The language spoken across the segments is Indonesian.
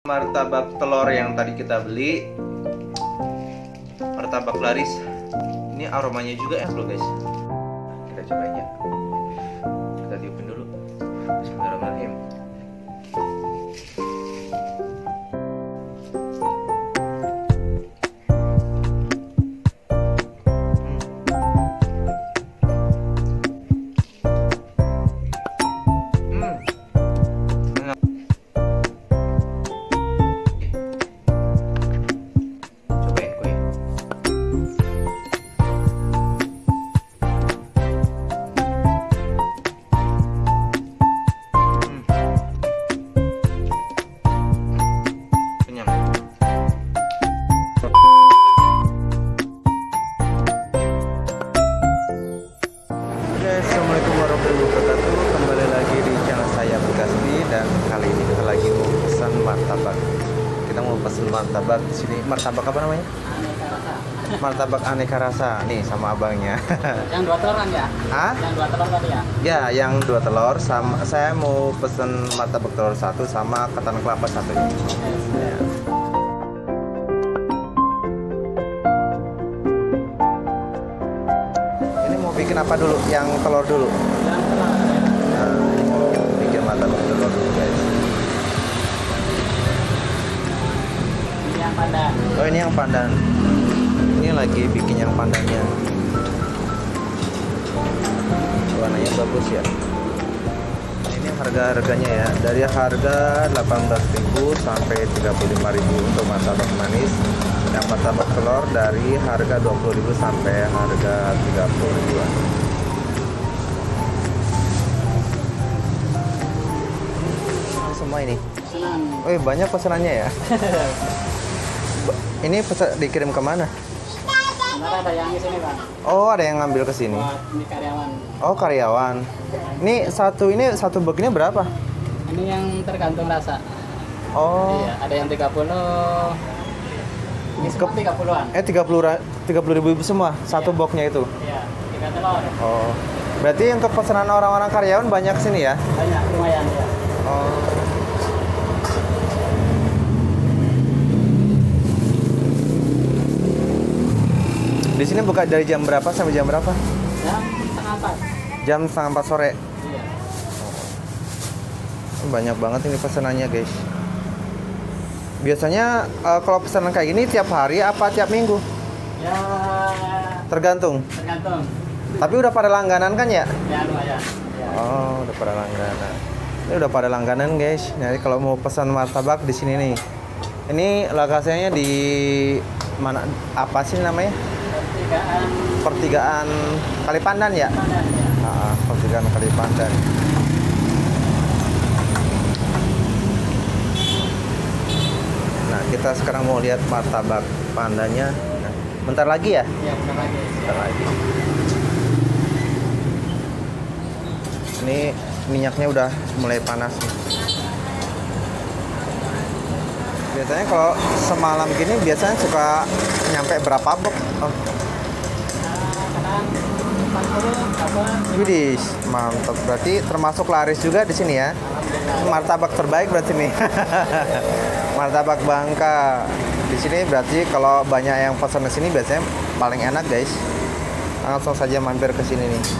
Martabak telur yang tadi kita beli, martabak laris. Ini aromanya juga enak loh guys. Kita cobain ya. Kita tiupin dulu. Bismillahirrahmanirrahim. Assalamualaikum warahmatullahi wabarakatuh. Kembali lagi di channel saya Bukasdi, dan kali ini kita lagi mau pesan martabak. Kita mau pesan martabak di sini. Martabak apa namanya? Aneka rasa. Martabak aneka rasa. Nih sama abangnya. Yang 2 telur kan ya? Hah? Yang 2 telur tadi ya? Ya, yang 2 telur. Sama saya mau pesen martabak telur 1 sama ketan kelapa 1 ya. Ya. Bikin apa dulu? Yang telur dulu? Yang telur. Nah, bikin martabak telur dulu guys. Ini yang pandan. Oh, ini yang pandan. Ini lagi bikin yang pandannya. Warnanya bagus ya. Ini harga-harganya ya. Dari harga 18.000 sampai 35.000 untuk martabak manis. Yang martabak telur dari harga 20.000 sampai harga 30.000-an. Semua ini. Senang. Oh, banyak pesanannya ya. Ini pesan dikirim kemana? Sebenarnya ada yang di sini Bang. Oh, ada yang ngambil ke sini. Buat ini karyawan. Oh, karyawan. Ini satu box ini berapa? Ini yang tergantung rasa. Oh. Iya, ada yang 30. Ini semua 30-an. 30.000 semua satu boxnya itu. Iya, 3 telur. Oh. Berarti untuk pesanan orang-orang karyawan banyak sini ya? Banyak, lumayan ya. Oh. Di sini buka dari jam berapa sampai jam berapa? Jam setengah 4. Jam setengah 4 sore. Iya. Banyak banget ini pesanannya guys. Biasanya kalau pesanan kayak gini tiap hari apa tiap minggu? Ya, Tergantung. tergantung. Tapi udah pada langganan kan ya? Ya, lumayan. Ya. Oh, udah pada langganan. Ini udah pada langganan guys. Jadi kalau mau pesan martabak di sini nih. Ini lokasinya di mana? Apa sih namanya? Pertigaan Kalipandan ya? Pandan ya. Nah, Pertigaan Kalipandan. Nah, kita sekarang mau lihat martabak pandannya. Nah, bentar lagi ya? Iya, bentar lagi. Bentar lagi. Ini minyaknya udah mulai panas nih. Biasanya kalau semalam gini biasanya suka nyampe berapa box? Oh. Kadang 40 apa? Widih, mantap. Berarti termasuk laris juga di sini ya. Martabak terbaik berarti nih. Martabak Bangka. Di sini berarti kalau banyak yang pesan ke sini biasanya paling enak, guys. Langsung saja mampir ke sini nih.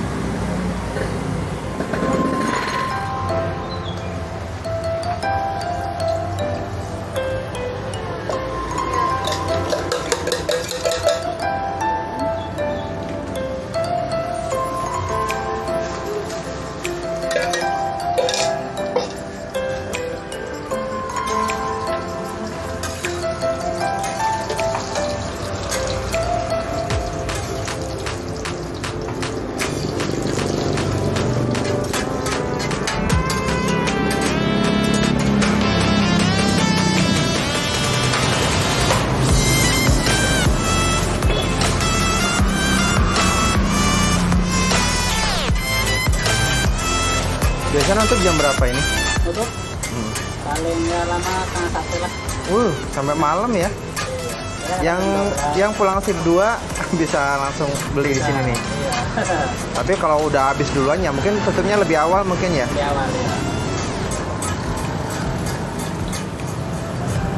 Biasanya untuk jam berapa ini? Tutup. Paling nggak lama setengah 1 lah. Sampai malam ya. Yang pulang shift 2 bisa langsung beli di sini nih. Iya. Tapi kalau udah habis duluan ya mungkin tutupnya lebih awal mungkin ya. Di awal ya.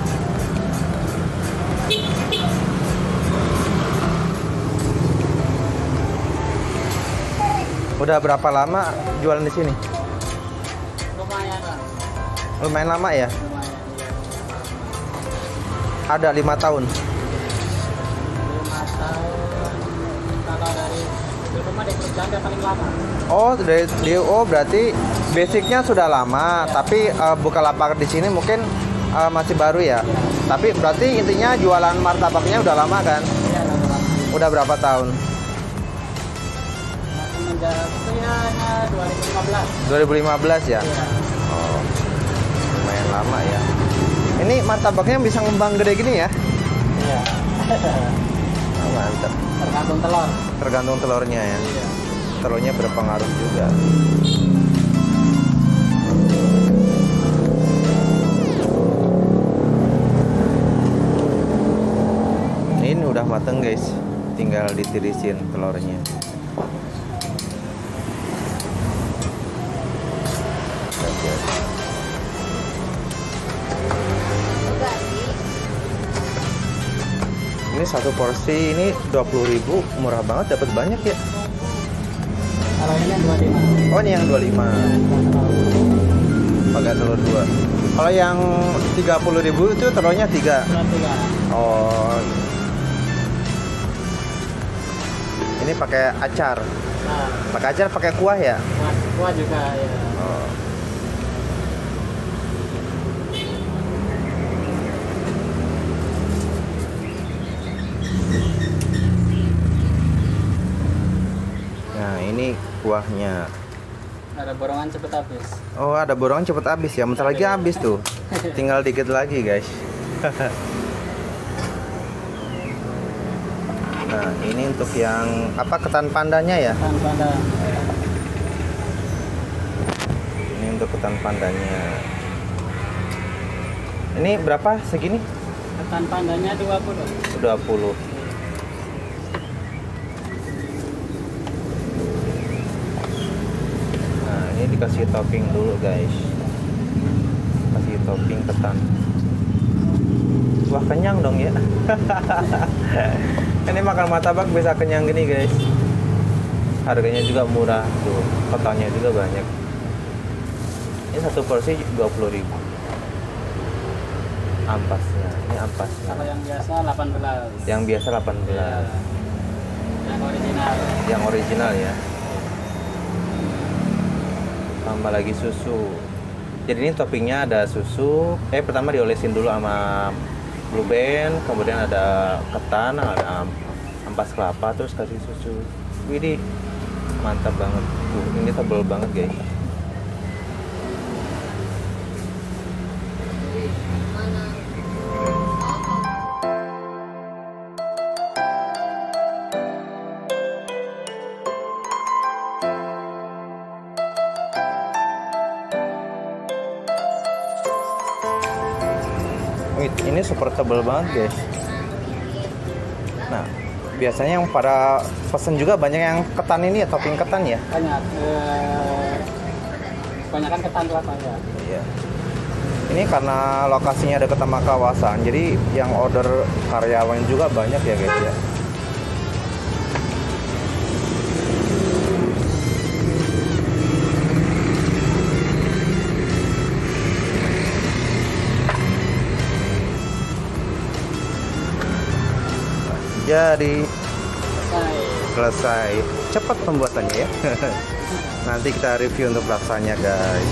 Udah berapa lama jualan di sini? Lumayan lah. Lumayan lama ya? Lumayan. Ada 5 tahun. 5 tahun. Kalau dari rumah di kerjaan dia paling lama. Oh, berarti basicnya sudah lama, tapi Bukalapak di sini mungkin masih baru ya. Tapi berarti intinya jualan martabaknya udah lama kan? Iya, lama. Udah berapa tahun? Semenjak itu ya 2015 2015. ya? Iya. Oh, lumayan lama ya. Ini martabaknya bisa ngembang gede gini ya? Iya. Oh, mantap. Tergantung telur. Tergantung telurnya ya. Iya. Telurnya berpengaruh juga. Ini udah mateng guys, tinggal ditirisin telurnya. Ini satu porsi ini 20.000, murah banget, dapat banyak ya. Kalau ini yang 25. Oh, ini yang 25. Pakai telur 2. Kalau yang 30.000 itu telurnya 3. Oh. Ini pakai acar. Nah, Pakai acar, pakai kuah ya? kuah juga ya. Oh. Nah, ini kuahnya. Ada borongan cepet habis. Oh, ada borongan cepet habis ya. Bentar lagi habis tuh. Tinggal dikit lagi, guys. Nah, ini untuk yang apa, ketan pandanya ya? Ketan panda. Ini untuk ketan pandanya. Ini berapa segini? Ketan pandanya 20. 20. Nah, ini dikasih topping dulu, guys. Kasih topping ketan. Wah, kenyang dong ya. Ini makan martabak bisa kenyang gini, guys. Harganya juga murah tuh. Ketannya juga banyak. Ini satu porsi 20.000. Ampasnya, ini ampasnya. Kalau yang biasa 18. Yang biasa 18. Ya. Yang original. Yang original ya. Tambah lagi susu. Jadi ini toppingnya ada susu. Pertama diolesin dulu sama Blue Band, kemudian ada ketan, ada ampas kelapa, terus kasih susu. Widih, mantap banget. Tuh, ini tebal banget, guys. Ini super tebal banget, guys. Nah, biasanya yang pada pesen juga banyak yang ketan ini ya, topping ketan ya. Banyak. Kebanyakan ketan kelapa ya. Iya. Ini karena lokasinya dekat sama kawasan, jadi yang order karyawan juga banyak ya, guys ya. Jadi selesai, cepat pembuatannya ya. Nanti kita review untuk rasanya, guys.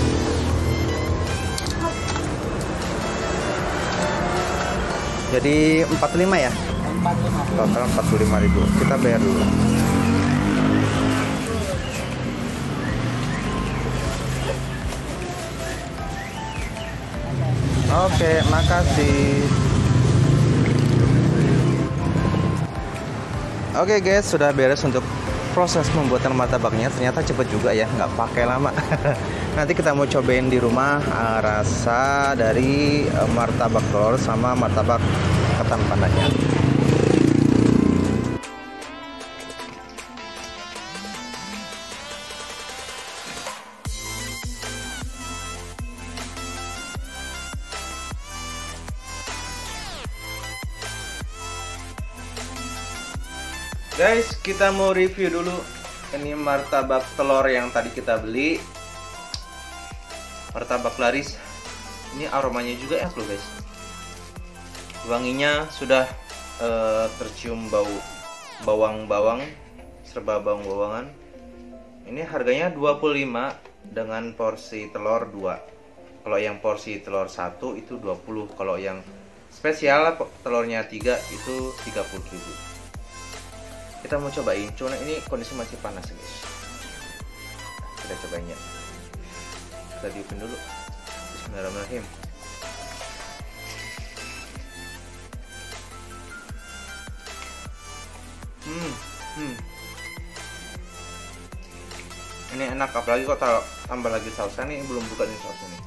Jadi 45 ya? 45. Total 45.000. Kita bayar dulu. Oke, makasih. Oke guys, sudah beres untuk proses pembuatan martabaknya. Ternyata cepet juga ya, nggak pakai lama. Nanti kita mau cobain di rumah rasa dari martabak telur sama martabak ketan pandanya. Guys, kita mau review dulu Ini martabak telur yang tadi kita beli, martabak laris. Ini aromanya juga enak loh guys, wanginya sudah tercium bau bawang-bawang, serba bawang-bawangan. Ini harganya 25 dengan porsi telur 2. Kalau yang porsi telur 1 itu 20. Kalau yang spesial telurnya 3 itu 30.000. Kita mau cobain, cuman ini kondisi masih panas guys. Kita cobain ya. Kita diupin dulu. Bismillahirrahmanirrahim. Ini enak, apalagi kok tambah lagi sausnya nih, belum buka nih sausnya nih.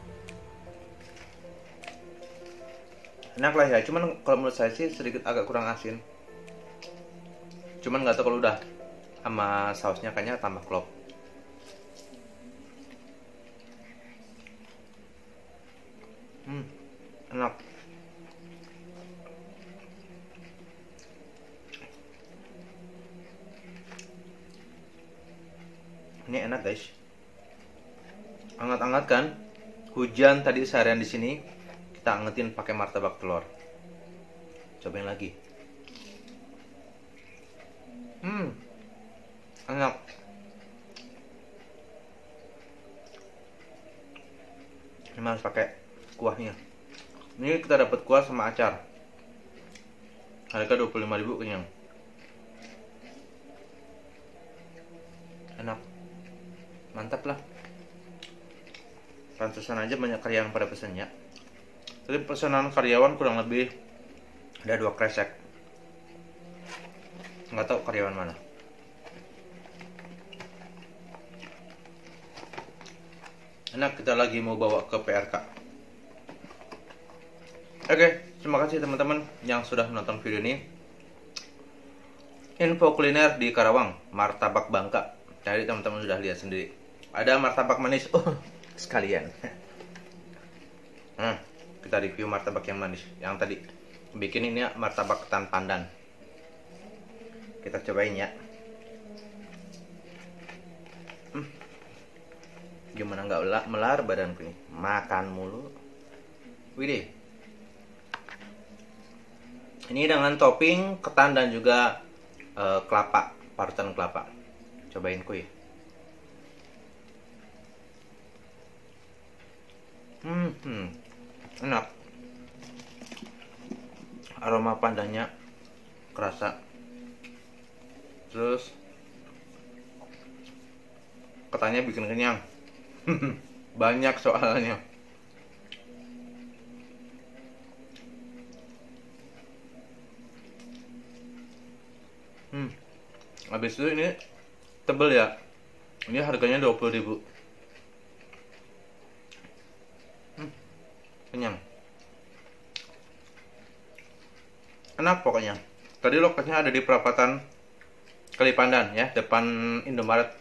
Enak lah ya, cuman kalau menurut saya sih sedikit agak kurang asin. Cuman nggak tahu kalau udah sama sausnya kayaknya tambah klop. Enak. Ini enak guys. Anget-anget kan? Hujan tadi seharian di sini, kita angetin pakai martabak telur. Cobain lagi. Enak. Ini harus pakai kuahnya. Ini kita dapat kuah sama acar. Harga 25.000 kenyang. Enak. Mantap lah. Pantesan aja banyak karyawan pada pesannya. Tadi pesanan karyawan kurang lebih ada 2 kresek. Nggak tahu karyawan mana. Enak, kita lagi mau bawa ke PRK. Oke, terima kasih teman-teman yang sudah menonton video ini. Info kuliner di Karawang, martabak Bangka. Jadi teman-teman sudah lihat sendiri. Ada martabak manis, sekalian. Kita review martabak yang manis. Yang tadi bikin ini martabak ketan pandan. Kita cobain ya. Gimana nggak melar badanku nih, makan mulu. Widih. Ini dengan topping ketan dan juga kelapa, parutan kelapa. Cobain kuy. Enak. Aroma pandannya kerasa. Terus ketannya bikin kenyang. Banyak soalnya. Habis itu ini tebel ya. Ini harganya 20.000. Kenyang. Enak pokoknya. Tadi lokasinya ada di perapatan Kalipandan ya, depan Indomaret.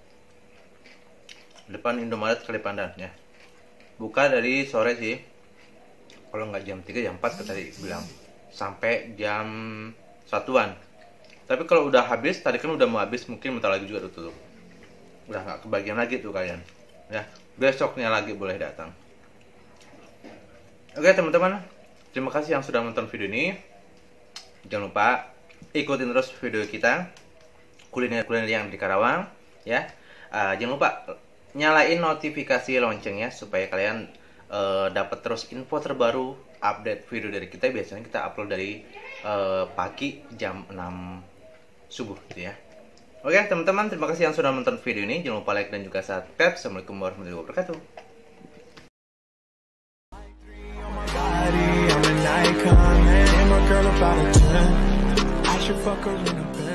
Depan Indomaret Kalipandan ya. Buka dari sore sih. Kalau nggak jam 3 jam 4 tadi bilang. Sampai jam 1-an. Tapi kalau udah habis, tadi kan udah mau habis, mungkin bentar lagi juga tutup. Udah nggak kebagian lagi tuh kalian. Ya, besoknya lagi boleh datang. Oke teman-teman, terima kasih yang sudah menonton video ini. Jangan lupa ikutin terus video kita, kuliner-kuliner yang di Karawang ya. Jangan lupa nyalain notifikasi loncengnya supaya kalian dapat terus info terbaru, update video dari kita. Biasanya kita upload dari pagi jam 6 subuh gitu ya. Oke teman-teman, terima kasih yang sudah menonton video ini. Jangan lupa like dan juga subscribe. Assalamualaikum warahmatullahi wabarakatuh. I'm an icon, man. My girl about a 10. I should fuck her in a bed.